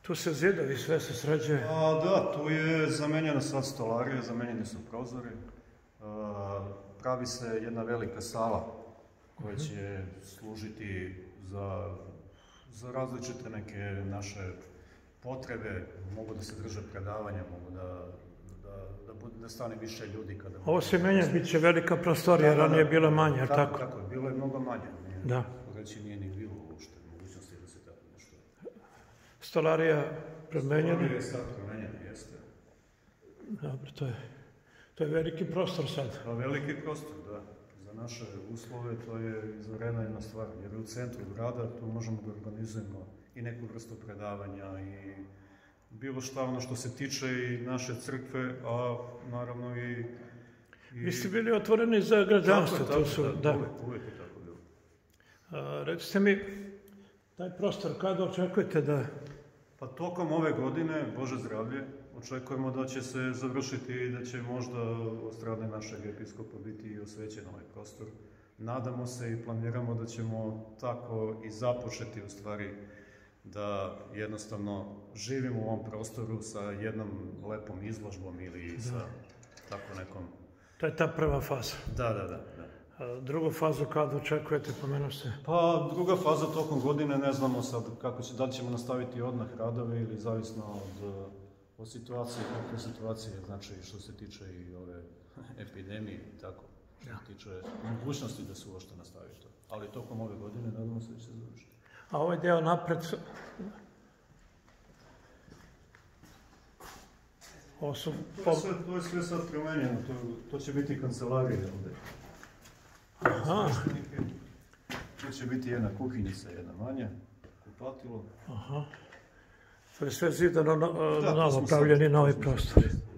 Tu se zidovi, sve se sređuje. Da, tu je zamenjena sad stolarija, zamenjeni su prozori. Pravi se jedna velika sala koja će služiti za različite neke naše potrebe. Mogu da se drže predavanja, mogu da stane više ljudi. Ovo se menja, bit će velika prostorija, ranije je bila manja, tako? Tako je, bilo je mnogo manje. Da. Reći nije ni bilo uopšte mogućnosti da se tako nešto... Stolarija promenjena? Stolarija je sad promenjena, jeste. Dobro, to je veliki prostor sad. Veliki prostor, da. Za naše uslove to je izvanredna jedna stvar, jer u centru grada tu možemo da organizujemo i neku vrstu predavanja i bilo šta ono što se tiče i naše crkve, a naravno i... Vi ste bili otvoreni za građanstvo, to su... Da, uvijek je tako bilo. Recite mi, taj prostor, kada očekujete da... Pa tokom ove godine, Bože zdravlje, očekujemo da će se završiti i da će možda od strane našeg episkopa biti i osvećen ovaj prostor. Nadamo se i planiramo da ćemo tako i započeti u stvari da jednostavno živimo u ovom prostoru sa jednom lepom izložbom ili sa tako nekom... To je ta prva faza. Da. Drugu fazu kada očekujete, pomenuo ste? Pa druga faza tokom godine, ne znamo sad kako će, da li ćemo nastaviti odmah radove ili zavisno od situacije, kakve situacije, znači što se tiče i ove epidemije i tako, što se tiče mogućnosti da se uopšte nastavi to. Ali tokom ove godine nadamo se da će se završiti. A ovaj deo napred... To je sve sad promenjeno, to će biti kancelarija ovde. Aha. Tu će biti jedna kuhinjica, jedna manja, kupatilo. Aha. To je sve zidano, novo pravljeni novi prostor.